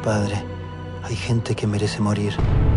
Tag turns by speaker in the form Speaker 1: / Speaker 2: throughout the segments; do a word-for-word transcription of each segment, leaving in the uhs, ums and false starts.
Speaker 1: padre. Hay gente que merece morir.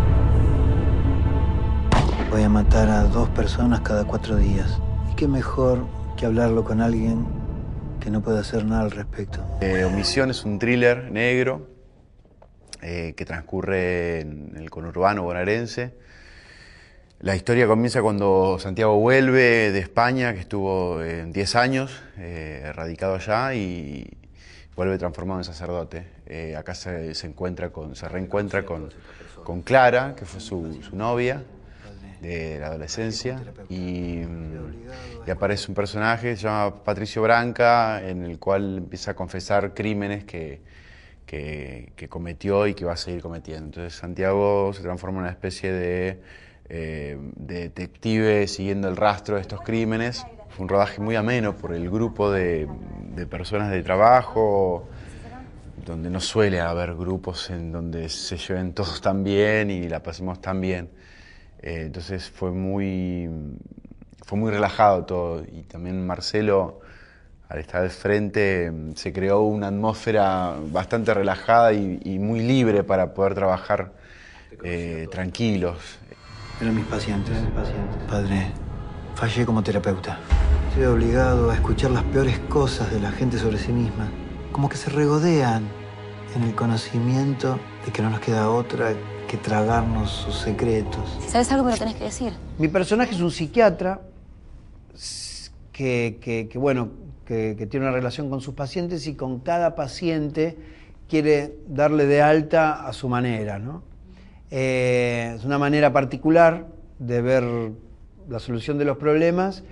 Speaker 1: Voy a matar a dos personas cada cuatro días. Y qué mejor que hablarlo con alguien que no puede hacer nada al respecto.
Speaker 2: Eh, Omisión es un thriller negro eh, que transcurre en el conurbano bonaerense. La historia comienza cuando Santiago vuelve de España, que estuvo eh, diez años eh, radicado allá, y vuelve transformado en sacerdote. Eh, acá se, se, encuentra con, se reencuentra con, con Clara, que fue su, su novia de la adolescencia, y, y aparece un personaje que se llama Patricio Branca, en el cual empieza a confesar crímenes que, que, que cometió y que va a seguir cometiendo. Entonces Santiago se transforma en una especie de, eh, de detective siguiendo el rastro de estos crímenes. Fue un rodaje muy ameno por el grupo de, de personas de trabajo, donde no suele haber grupos en donde se lleven todos tan bien y la pasemos tan bien. Eh, entonces fue muy, fue muy relajado todo, y también Marcelo, al estar al frente, se creó una atmósfera bastante relajada y, y muy libre para poder trabajar eh, tranquilos.
Speaker 1: Eran mis pacientes, mis pacientes. Padre, fallé como terapeuta. Estoy obligado a escuchar las peores cosas de la gente sobre sí misma. Como que se regodean en el conocimiento de que no nos queda otra que tragarnos sus secretos.
Speaker 3: Si sabes algo, me lo tenés que decir.
Speaker 4: Mi personaje es un psiquiatra que, que, que bueno, que, que tiene una relación con sus pacientes, y con cada paciente quiere darle de alta a su manera, ¿no? Eh, es una manera particular de ver la solución de los problemas,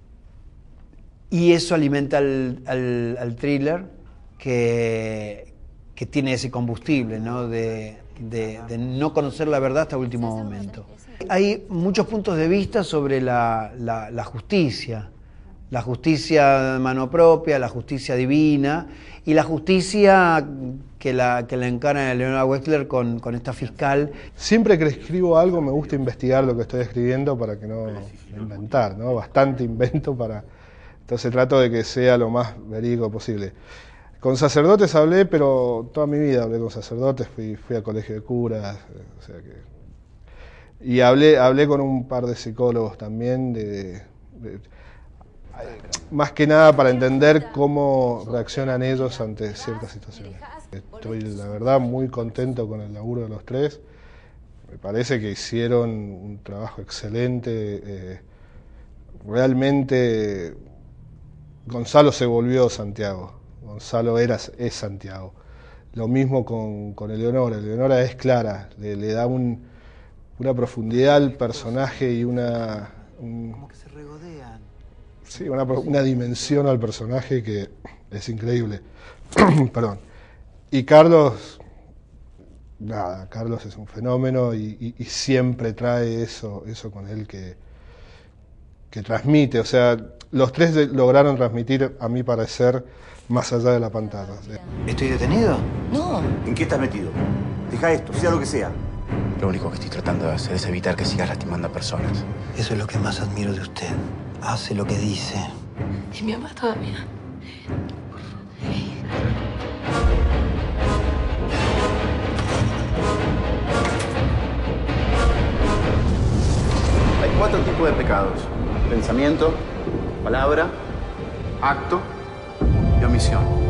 Speaker 4: y eso alimenta al, al, al thriller que, que tiene ese combustible, ¿no? De, De, de no conocer la verdad hasta el último momento. Hay muchos puntos de vista sobre la, la, la justicia, la justicia de mano propia, la justicia divina y la justicia que la, que la encarna Leonora Wexler con, con esta fiscal.
Speaker 5: Siempre que escribo algo me gusta investigar lo que estoy escribiendo para que no inventar, ¿no? Bastante invento para... Entonces trato de que sea lo más verídico posible. Con sacerdotes hablé, pero toda mi vida hablé con sacerdotes, fui, fui a colegio de curas, o sea que... Y hablé, hablé con un par de psicólogos también, de, de, más que nada para entender cómo reaccionan ellos ante ciertas situaciones. Estoy, la verdad, muy contento con el laburo de los tres. Me parece que hicieron un trabajo excelente. Eh, realmente Gonzalo se volvió Santiago. Gonzalo era, es Santiago. Lo mismo con, con Eleonora. Eleonora es Clara, le, le da un, una profundidad al personaje y una... Un,
Speaker 1: como que se regodean.
Speaker 5: Sí, una, una dimensión al personaje que es increíble. Perdón. Y Carlos, nada, Carlos es un fenómeno y, y, y siempre trae eso, eso con él que, que transmite. O sea, los tres de, lograron transmitir, a mi parecer, más allá de la pantalla.
Speaker 1: ¿Estoy detenido?
Speaker 3: No.
Speaker 6: ¿En qué estás metido? Deja esto, sea lo que sea.
Speaker 2: Lo único que estoy tratando de hacer es evitar que sigas lastimando a personas.
Speaker 1: Eso es lo que más admiro de usted. Hace lo que dice.
Speaker 3: Y mi mamá todavía.
Speaker 2: Hay cuatro tipos de pecados: pensamiento, palabra, acto y omisión.